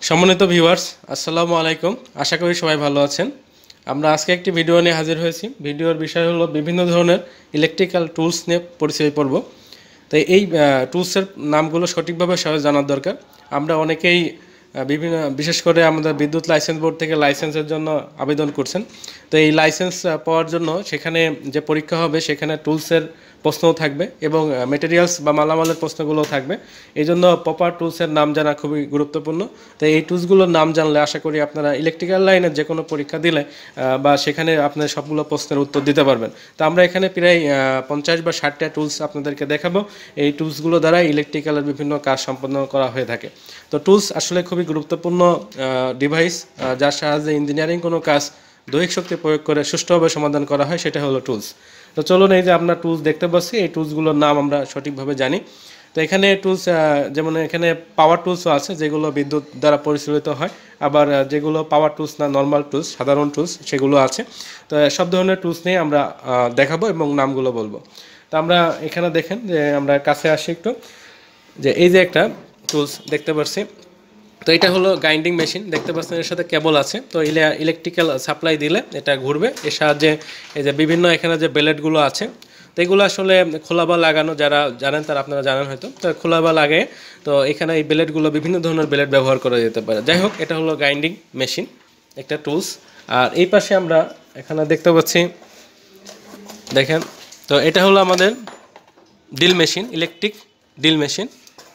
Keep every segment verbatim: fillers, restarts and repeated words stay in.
সম্মানিত ভিউয়ার্স, আসসালামু আলাইকুম। আশা করি সবাই ভালো আছেন। আমরা আজকে একটি ভিডিও নিয়ে হাজির হয়েছি। ভিডিওর বিষয় হলো বিভিন্ন ধরনের ইলেকট্রিক্যাল টুলস নিয়ে পরিচয় পড়ব। তাই এই টুলসের নামগুলো সঠিকভাবে সবাই জানার দরকার। আমরা অনেকেই বিভিন্ন বিশেষ করে আমাদের বিদ্যুৎ লাইসেন্স বোর্ড থেকে লাইসেন্সের জন্য আবেদন করছেন। তো এই লাইসেন্স পাওয়ার জন্য সেখানে যে পরীক্ষা হবে সেখানে টুলসের প্রশ্নও থাকবে এবং মেটেরিয়ালস বা মালামালের প্রশ্নগুলোও থাকবে। এই জন্য প্রপার টুলসের নাম জানা খুবই গুরুত্বপূর্ণ। তো এই টুলসগুলোর নাম জানলে আশা করি আপনারা ইলেকট্রিক্যাল লাইনের যে কোনো পরীক্ষা দিলে বা সেখানে আপনার সবগুলো প্রশ্নের উত্তর দিতে পারবেন। তো আমরা এখানে প্রায় পঞ্চাশ বা ষাটটা টুলস আপনাদেরকে দেখাবো। এই টুলসগুলো দ্বারা ইলেকট্রিক্যালের বিভিন্ন কাজ সম্পন্ন করা হয়ে থাকে। তো টুলস আসলে খুবই গুরুত্বপূর্ণ ডিভাইস, যার সাহায্যে ইঞ্জিনিয়ারিং কোনো কাজ দৈহিক শক্তি প্রয়োগ করে সুষ্ঠুভাবে সমাধান করা হয়, সেটা হলো টুলস। তো চলুন, এই যে আপনার টুলস দেখতে পাচ্ছি, এই টুলসগুলোর নাম আমরা সঠিকভাবে জানি। তো এখানে টুলস যেমন এখানে পাওয়ার টুলসও আছে, যেগুলো বিদ্যুৎ দ্বারা পরিচালিত হয়, আবার যেগুলো পাওয়ার টুলস না, নর্মাল টুলস, সাধারণ টুলস, সেগুলো আছে। তো সব ধরনের টুলস নিয়ে আমরা দেখাবো এবং নামগুলো বলবো। তো আমরা এখানে দেখেন যে আমরা কাছে আসি একটু, যে এই যে একটা টুলস দেখতে পাচ্ছি। তো এটা হলো গ্রাইন্ডিং মেশিন, দেখতে পাচ্ছেন এর সাথে কেবল আছে। তো ইলেকট্রিক্যাল সাপ্লাই দিলে এটা ঘুরবে। এর সাহায্যে এই যে বিভিন্ন এখানে যে বেলেটগুলো আছে, তো এগুলো আসলে খোলা বা লাগানো, যারা জানেন তারা আপনারা জানেন হয়তো। তো খোলা বা লাগে, তো এখানে এই বেলেটগুলো বিভিন্ন ধরনের বেলেট ব্যবহার করা যেতে পারে। যাই হোক, এটা হলো গ্রাইন্ডিং মেশিন, একটা টুলস। আর এই পাশে আমরা এখানে দেখতে পাচ্ছি, দেখেন, তো এটা হলো আমাদের drill machine, electric drill machine.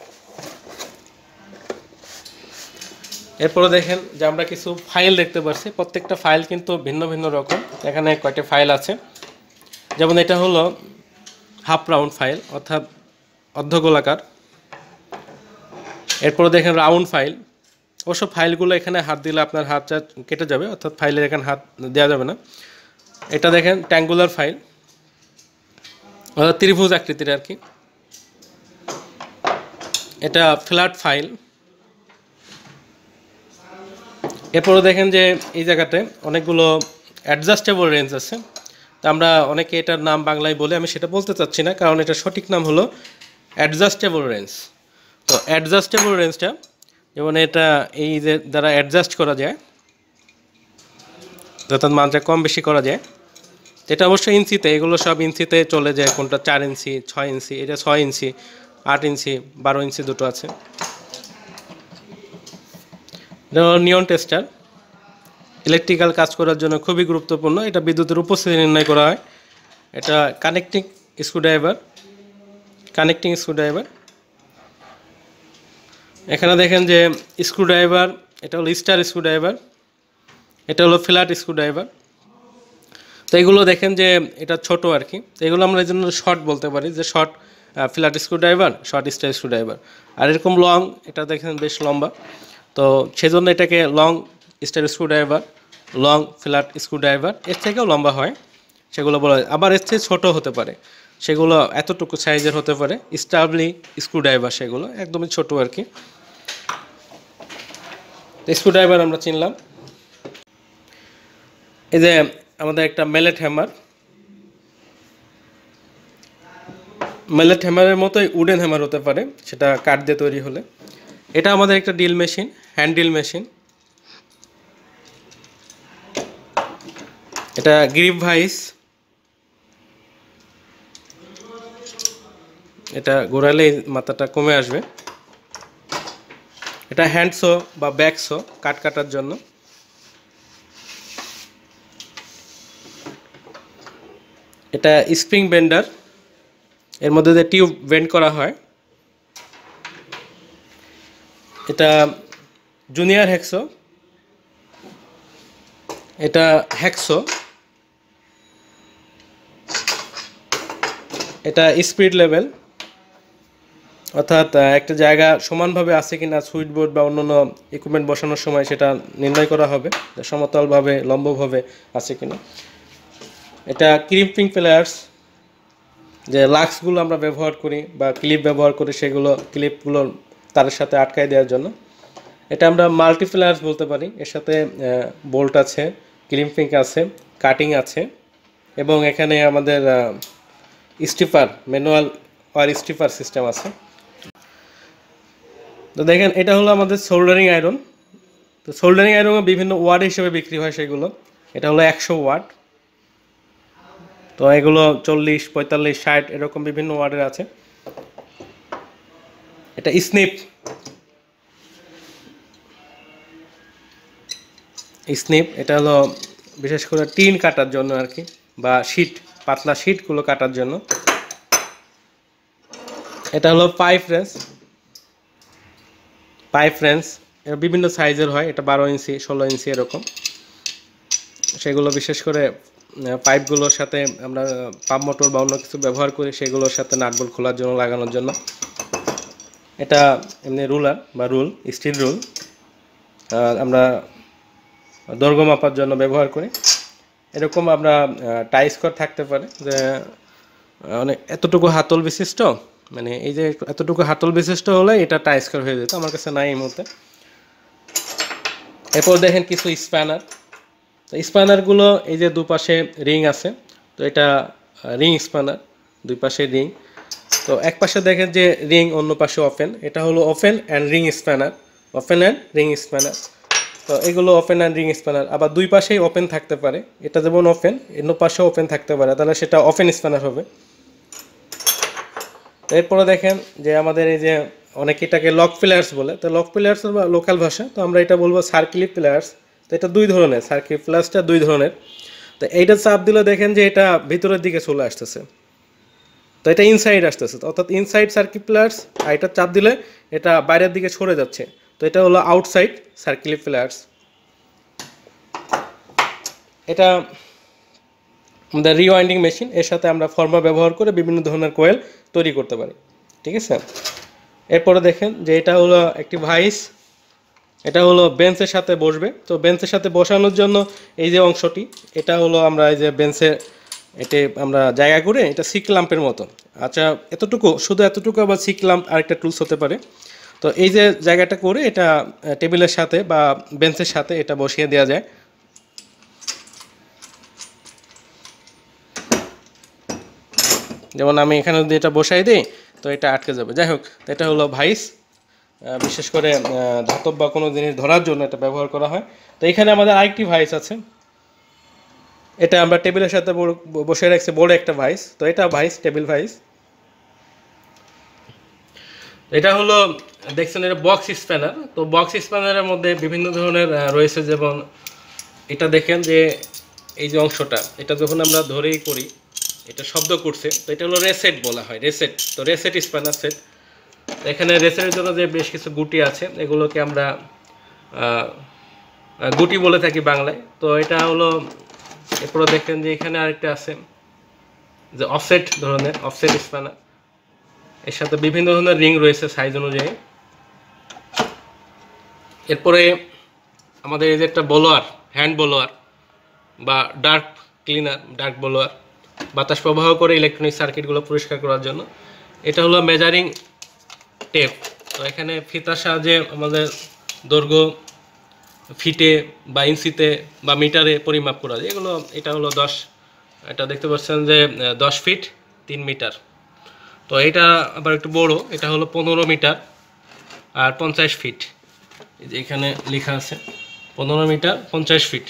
এরপরে দেখেন যে আমরা কিছু ফাইল দেখতে পাচ্ছি। প্রত্যেকটা ফাইল কিন্তু ভিন্ন ভিন্ন রকম। এখানে কয়টা ফাইল আছে, যেমন এটা হলো হাফ রাউন্ড ফাইল, অর্থাৎ অর্ধগোলাকার। এরপরে দেখেন রাউন্ড ফাইল। অবশ্য ফাইলগুলো এখানে হাত দিলে আপনার হাতটা কেটে যাবে, অর্থাৎ ফাইলের এখানে হাত দেওয়া যাবে না। এটা দেখেন ট্যাঙ্গুলার ফাইল, অর্থাৎ ত্রিভুজ আকৃতির আর কি। এটা ফ্ল্যাট ফাইল। এরপরে দেখেন যে এই জায়গাতে অনেকগুলো অ্যাডজাস্টেবল রেঞ্জ আছে। তো আমরা অনেকে এটার নাম বাংলায় বলে, আমি সেটা বলতে চাচ্ছি না, কারণ এটা সঠিক নাম হলো অ্যাডজাস্টেবল রেঞ্জ। তো অ্যাডজাস্টেবল রেঞ্জটা যেমন এটা এই যে দ্বারা অ্যাডজাস্ট করা যায়, অর্থাৎ মাত্রা কম বেশি করা যায়। এটা অবশ্যই ইঞ্চিতে, এগুলো সব ইঞ্চিতে চলে যায়। কোনটা চার ইঞ্চি, ছয় ইঞ্চি, এটা ছয় ইঞ্চি, আট ইঞ্চি, বারো ইঞ্চি দুটো আছে। নিয়ন টেস্টার ইলেকট্রিক্যাল কাজ করার জন্য খুবই গুরুত্বপূর্ণ। এটা বিদ্যুতের উপস্থিতি নির্ণয় করা হয়। এটা কানেক্টিং স্ক্রুড্রাইভার, কানেক্টিং স্ক্রুড্রাইভার। এখানে দেখেন যে স্ক্রুড্রাইভার, এটা হলো স্টার স্ক্রুড্রাইভার, এটা হলো ফ্ল্যাট স্ক্রুড্রাইভার। তো এগুলো দেখেন যে এটা ছোট আর কি। তো এগুলো আমরা এই জন্য শর্ট বলতে পারি, যে short flat screwdriver, short star screwdriver. আর এরকম লং, এটা দেখেন বেশ লম্বা, তো সেজন্য এটাকে long star screwdriver, long flat screwdriver. এর থেকেও লম্বা হয় সেগুলো বলা হয়। আবার এর থেকে ছোটো হতে পারে, সেগুলো এতটুকু সাইজের হতে পারে স্টাবলি স্ক্রুড্রাইভার, সেগুলো একদমই ছোট আর কি। স্ক্রুড্রাইভার আমরা চিনলাম। এই যে আমাদের একটা মেলেট হ্যামার, মেলেট হ্যামারের মতোই উডেন হ্যামার হতে পারে, সেটা কাঠ দিয়ে তৈরি হলে। এটা আমাদের একটা drill machine, hand drill machine. এটা গ্রিপ ভাইস, এটা ঘোরালেই মাথাটা কমে আসবে। এটা হ্যান্ডসো বা ব্যাকসো, কাট কাটার জন্য। এটা স্প্রিং বেন্ডার, এর মধ্যে যে টিউব বেন্ড করা হয়। এটা জুনিয়র হ্যাকসো, এটা হ্যাকসো। এটা স্পিড লেভেল, অর্থাৎ একটা জায়গা সমানভাবে আছে কিনা সুইচ বোর্ড বা অন্যান্য ইকুইপমেন্ট বসানোর সময় সেটা নির্ণয় করা হবে, সমতলভাবে লম্বভাবে আছে কিনা। এটা ক্রিম্পিং প্লেয়ার্স, যে লাক্সগুলো আমরা ব্যবহার করি বা ক্লিপ ব্যবহার করি, সেগুলো ক্লিপগুলো তারের সাথে আটকায় দেওয়ার জন্য। এটা আমরা মাল্টি প্লেয়ার্স বলতে পারি। এর সাথে বোল্ট আছে, ক্রিম্পিং আছে, কাটিং আছে, এবং এখানে আমাদের stripper, manual wire stripper system আছে। তো দেখেন এটা হলো আমাদের সোল্ডারিং আয়রন, তো সোল্ডারিং আয়রনও বিভিন্ন ওয়াট হিসেবে বিক্রি হয় সেগুলো। এটা হলো একশো ওয়াট, তো এগুলো চল্লিশ, পঁয়তাল্লিশ, ষাট এরকম বিভিন্ন ওয়াটের আছে। এটা স্নিপ, স্নিপ এটা হলো বিশেষ করে টিন কাটার জন্য আর কি, বা শীট, পাতলা শীটগুলো কাটার জন্য। এটা হলো পাইপ রেঞ্চ, পাইপ রেঞ্চ এর বিভিন্ন সাইজের হয়, এটা বারো ইঞ্চি, ষোলো ইঞ্চি এরকম। সেগুলো বিশেষ করে পাইপগুলোর সাথে আমরা পাম্প মোটর বা অন্য কিছু ব্যবহার করি, সেগুলোর সাথে নাটবোল্ট খোলার জন্য, লাগানোর জন্য। এটা এমনি রুলার বা রুল, স্টিল রুল, আমরা দৈর্ঘ্য মাপার জন্য ব্যবহার করি। এরকম আমরা টাই স্কোয়ার থাকতে পারে, যে অনেক এতটুকু হাতল বিশিষ্ট, মানে এই যে এতটুকু হাতল বিশিষ্ট হলে এটা টাই স্কোয়ার হয়ে যেত, আমার কাছে নাই এই মুহূর্তে। এরপর দেখেন কিছু স্প্যানার। তো স্প্যানারগুলো এই যে দুপাশে রিং আছে, তো এটা রিং স্প্যানার, দুই পাশে রিং। তো এক পাশে দেখেন যে রিং, অন্য পাশে ওপেন, এটা হলো open and ring spanner, open and ring spanner. তো এগুলো ওপেন অ্যান্ড রিং স্প্যানার। আবার দুই পাশেই ওপেন থাকতে পারে, এটা যেমন ওপেন, অন্য পাশেও ওপেন থাকতে পারে, তাহলে সেটা ওপেন স্প্যানার হবে। এরপরে দেখেন যে আমাদের এই যে অনেকে এটাকে লক প্লেয়ার্স বলে, তো লক প্লেয়ার্স বা লোকাল ভাষা, তো আমরা এটা বলবো সার্কিলি প্লেয়ার্স। তো এটা দুই ধরনের, সার্কিল প্লেয়ার্সটা দুই ধরনের। তো এইটা চাপ দিলে দেখেন যে এটা ভিতরের দিকে চলে আসতেছে, তো এটা ইনসাইড আসতেছে, অর্থাৎ ইনসাইড সার্কিট প্লেয়ার্স। আর এটা চাপ দিলে এটা বাইরের দিকে সরে যাচ্ছে, তো এটা হলো আউটসাইড সার্কিল প্লেয়ার্স। এটা আমাদের রিওয়াইন্ডিং মেশিন, এর সাথে আমরা ফর্মা ব্যবহার করে বিভিন্ন ধরনের কোয়েল তৈরি করতে পারি, ঠিক আছে। এরপরে দেখেন যে এটা হলো একটি ভাইস, এটা হলো বেঞ্চের সাথে বসবে। তো বেঞ্চের সাথে বসানোর জন্য এই যে অংশটি, এটা হলো আমরা এই যে বেঞ্চে এটি আমরা জায়গা করে, এটা সিক ল্যাম্পের মতো। আচ্ছা, এতটুকু, শুধু এতটুকু আবার সিক ল্যাম্প আরেকটা টুলস হতে পারে। তো এই যে জায়গাটা করে এটা টেবিলের সাথে বা বেঞ্চের সাথে এটা বসিয়ে দেওয়া যায়। যেমন আমি এখানে যদি এটা বসাই দিই, তো এটা আটকে যাবে। যাই হোক, এটা হলো ভাইস, বিশেষ করে ধাতব বা কোনো জিনিস ধরার জন্য এটা ব্যবহার করা হয়। তো এখানে আমাদের আরেকটি ভাইস আছে, এটা আমরা টেবিলের সাথে বসে রাখছি, বড় একটা ভাইস। তো এটা ভাইস, টেবিল ভাইস। এটা হলো দেখছেন, এটা বক্স স্প্যানার। তো বক্স স্প্যানারের মধ্যে বিভিন্ন ধরনের রয়েছে, যেমন এটা দেখেন যে এই যে অংশটা, এটা যখন আমরা ধরেই করি এটা শব্দ করছে, তো এটা হলো রেসেট বলা হয়, রেসেট। তো রেসেট স্প্যানার সেট। এখানে রেসেটের জন্য যে বেশ কিছু গুটি আছে, এগুলোকে আমরা গুটি বলে থাকি বাংলায়। তো এটা হলো, এরপরে দেখেন যে এখানে আরেকটা আছে যে অফসেট ধরনের, অফসেট স্প্যানার। এর সাথে বিভিন্ন ধরনের রিং রয়েছে সাইজ অনুযায়ী। এরপরে আমাদের এই যে একটা বলোয়ার, হ্যান্ড বলোয়ার বা ডার্ক ক্লিনার, ডার্ক বলোয়ার, বাতাস প্রবাহ করে ইলেকট্রনিক সার্কিটগুলো পরিষ্কার করার জন্য। এটা হলো মেজারিং টেপ। তো এখানে ফিতার সাহায্যে আমাদের দৈর্ঘ্য ফিটে বা ইঞ্চিতে বা মিটারে পরিমাপ করা যায় এগুলো। এটা হলো দশ, এটা দেখতে পাচ্ছেন যে দশ ফিট তিন মিটার। তো এটা আবার একটু বড়, এটা হলো পনেরো মিটার আর পঞ্চাশ ফিট। এই যে এখানে লেখা আছে পনেরো মিটার পঞ্চাশ ফিট।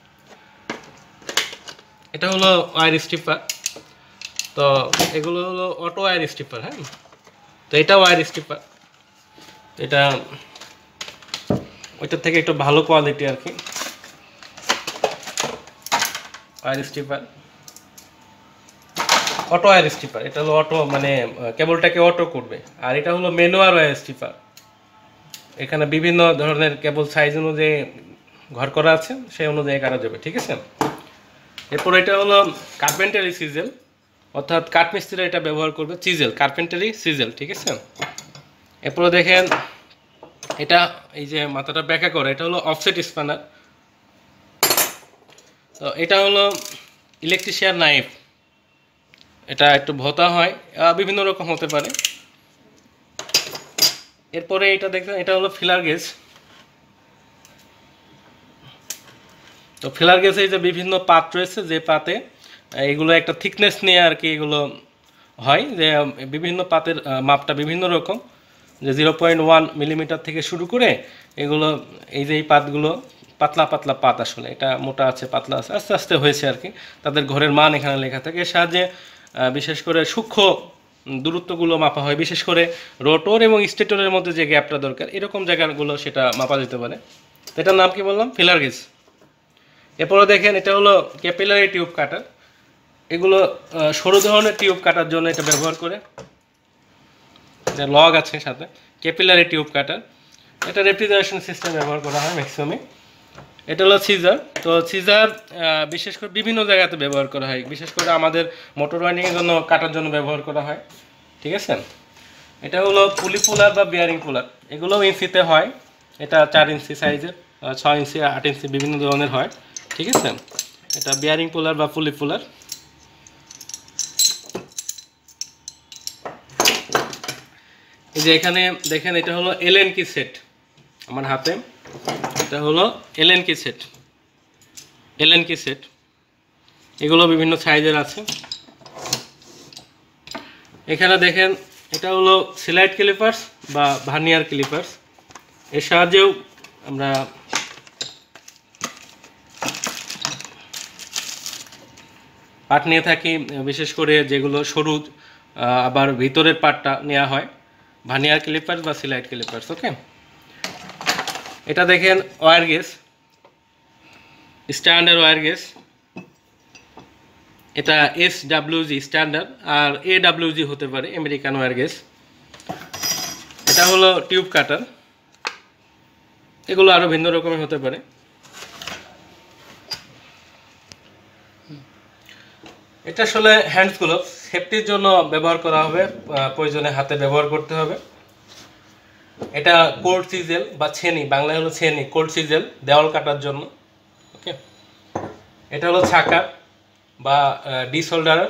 এটা হলো ওয়্যার স্ট্রিপার। তো এগুলো হলো অটো ওয়্যার স্ট্রিপার। হ্যাঁ, তো এটা ওয়্যার স্ট্রিপার, এটা ওইটার থেকে একটু ভালো কোয়ালিটি আর কি। Wire stripper, auto wire stripper, এটা হলো অটো, মানে কেবলটাকে অটো করবে। আর এটা হলো ম্যানুয়াল ওয়্যার স্ট্রিপার। এখানে বিভিন্ন ধরনের কেবল সাইজ অনুযায়ী ঘর করা আছে, সেই অনুযায়ী কাটা যাবে, ঠিক আছে। এরপর এটা হলো কার্পেন্টারি সিজেল, অর্থাৎ কাঠমিস্ত্রিরা এটা ব্যবহার করবে, চিজেল, কার্পেন্টারি সিজেল, ঠিক আছে। এরপরে দেখেন এটা এই যে মাথাটা ব্যাকা করে, এটা হলো অফসেট স্প্যানার। তো এটা হলো ইলেকট্রিশিয়ান নাইফ, এটা একটু ভোতা হয়, বিভিন্ন রকম হতে পারে। এরপরে এটা দেখবেন, এটা হলো ফিলার গেজ। তো ফিলার গেজে এই যে বিভিন্ন পাত রয়েছে, যে পাতে এগুলো একটা থিকনেস নিয়ে আর কি এগুলো হয়, যে বিভিন্ন পাতের মাপটা বিভিন্ন রকম, যে জিরো পয়েন্ট ওয়ান মিলিমিটার থেকে শুরু করে এগুলো এই যে এই পাতগুলো পাতলা পাতলা পাত, আসলে এটা মোটা আছে পাতলা আছে, আস্তে আস্তে হয়েছে আর কি। তাদের ঘরের মান এখানে লেখা থাকে। এর সাহায্যে বিশেষ করে সূক্ষ্ম দূরত্বগুলো মাপা হয়, বিশেষ করে রোটর এবং স্টেটরের মধ্যে যে গ্যাপটা দরকার এরকম জায়গাগুলো সেটা মাপা যেতে পারে। তো এটার নাম কি বললাম? Feeler gauge. এরপরে দেখেন এটা হলো ক্যাপিলারি টিউব কাটার। এগুলো সরু ধরনের টিউব কাটার জন্য এটা ব্যবহার করে, এটা লগ আছে সাথে, ক্যাপিলারি টিউব কাটার। এটা রেফ্রিজারেশন সিস্টেম ব্যবহার করা হয় ম্যাক্সিমামে। এটা হলো সিজার। তো সিজার বিশেষ করে বিভিন্ন জায়গাতে ব্যবহার করা হয়, বিশেষ করে আমাদের মোটর ওয়াইন্ডিংয়ের জন্য কাটার জন্য ব্যবহার করা হয়, ঠিক আছে। এটা হলো পুলি পুলার বা বিয়ারিং পুলার, এগুলোও ইঞ্চিতে হয়। এটা চার ইঞ্চি সাইজের, ছয় ইঞ্চি, আট ইঞ্চি বিভিন্ন ধরনের হয়, ঠিক আছে। এটা বিয়ারিং পুলার বা পুলি পুলার। এই যে এখানে দেখেন এটা হলো এলএন কি সেট আমার হাতে, এটা হলো এলএন কি সেট, এলএন কি সেট। এগুলো বিভিন্ন সাইজের আছে। এখানে দেখেন এটা হলো স্লাইড ক্লিপার্স বা ভার্নিয়ার ক্লিপার্স। এর সাহায্যেও আমরা পার্ট নিয়ে থাকি, বিশেষ করে যেগুলো সরু আবার ভিতরের পার্টটা নেওয়া হয়, ভার্নিয়ার ক্লিপার্স বা স্লাইড ক্লিপার্স। ওকে, এটা দেখেন wire gauge, standard wire gauge. এটা এস ডাব্লিউজি স্ট্যান্ডার্ড, আর এ ডাব্লিউজি হতে পারে আমেরিকান ওয়্যার গেজ। এটা হলো টিউব কাটার, এগুলো আরও ভিন্ন রকমের হতে পারে। এটা আসলে হ্যান্ড গ্লোভ, সেফটির জন্য ব্যবহার করা হবে, প্রয়োজনে হাতে ব্যবহার করতে হবে। এটা কোল্ড সিজেল বা ছেনি, বাংলায় হলো ছেনি, কোল্ড সিজেল দেওয়াল কাটার জন্য। ওকে, এটা হলো ছাকা বা ডিসোল্ডারার,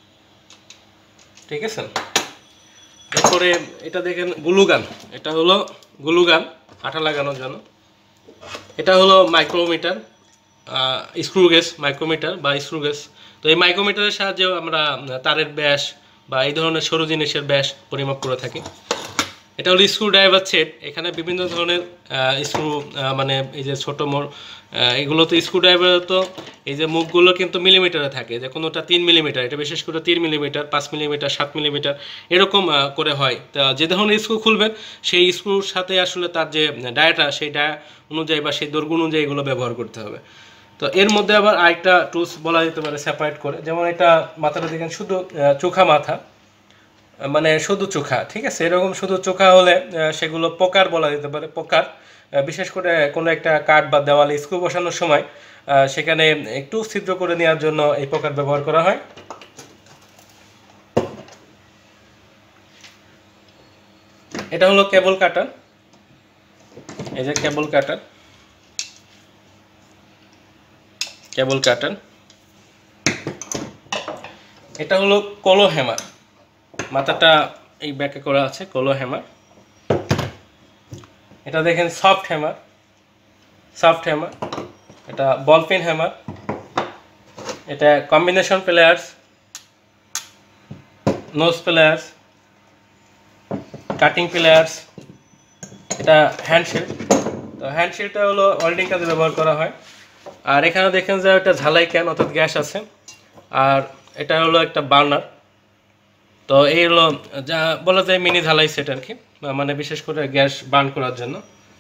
ঠিক আছে। এরপরে এটা দেখেন গ্লুগান, এটা হলো গ্লুগান আঠা লাগানোর জন্য। এটা হলো মাইক্রোমিটার, স্ক্রু গেজ, মাইক্রোমিটার বা স্ক্রু গেজ। তো এই মাইক্রোমিটারের সাহায্যেও আমরা তারের ব্যাস বা এই ধরনের সরু জিনিসের ব্যাস পরিমাপ করে থাকি। এটা হলো স্ক্রু ড্রাইভার সেট। এখানে বিভিন্ন ধরনের স্ক্রু, মানে এই যে ছোটো মোড়, এগুলো তো স্ক্রু ড্রাইভার, তো এই যে মুখগুলো কিন্তু মিলিমিটারে থাকে, যে কোনোটা তিন মিলিমিটার, এটা বিশেষ করে তিন মিলিমিটার, পাঁচ মিলিমিটার, সাত মিলিমিটার এরকম করে হয়। তা যে ধরনের স্ক্রু খুলবেন সেই স্ক্রুর সাথে আসলে তার যে ডায়াটা, সেই ডায়া অনুযায়ী বা সেই দৈর্ঘ্য অনুযায়ী এগুলো ব্যবহার করতে হবে। তো এর মধ্যে আবার আরেকটা টুলস বলা যেতে পারে সেপারেট করে, যেমন এটা মাথাটা দেখেন শুধু চোখা মাথা, মানে শুধু চোখা, ঠিক আছে। এরকম শুধু চোখা হলে সেগুলো পোকার বলা যেতে পারে, পোকার। বিশেষ করে কোনো একটা কাঠ বা দেওয়ালে স্ক্রু বসানোর সময় সেখানে একটু ছিদ্র করে নেওয়ার জন্য এই পোকার ব্যবহার করা হয়। এটা হলো কেবল কাটার, এই যে কেবল কাটার, কেবল কাটার। এটা হলো কলো হ্যামার, মাথাটা এই ব্যাকে করা আছে, কলো হ্যামার। এটা দেখেন সফট হ্যামার, সফট হ্যামার। এটা বল পেন হ্যামার। এটা combination pliers, nose pliers, cutting pliers. এটা হ্যান্ডশেল। তো হ্যান্ডশেলটা হলো ওয়েল্ডিং কাজে ব্যবহার করা হয়। আর এখানে দেখেন যে একটা ঝালাই ক্যান অর্থাৎ গ্যাস আছে, আর এটা হলো একটা বার্নার। তো এই হলো যা বলা যায় মিনি ঝালাই সেট আর কি, মানে বিশেষ করে গ্যাস বার্ন করার জন্য।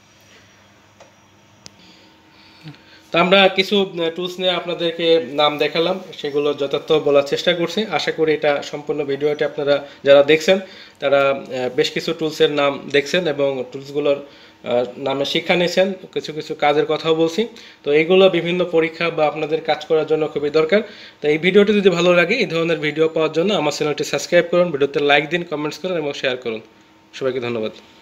তো আমরা কিছু টুলস নিয়ে আপনাদেরকে নাম দেখালাম, সেগুলো যথার্থ বলার চেষ্টা করছি। আশা করি এটা সম্পূর্ণ ভিডিওটি আপনারা যারা দেখছেন তারা বেশ কিছু টুলসের নাম দেখছেন এবং টুলসগুলোর নামে শিক্ষা নিয়েছেন, কিছু কিছু কাজের কথাও বলছি। তো এইগুলো বিভিন্ন পরীক্ষা বা আপনাদের কাজ করার জন্য খুবই দরকার। তো এই ভিডিওটি যদি ভালো লাগে, এই ধরনের ভিডিও পাওয়ার জন্য আমার চ্যানেলটি সাবস্ক্রাইব করুন, ভিডিওতে লাইক দিন, কমেন্টস করুন এবং শেয়ার করুন। সবাইকে ধন্যবাদ।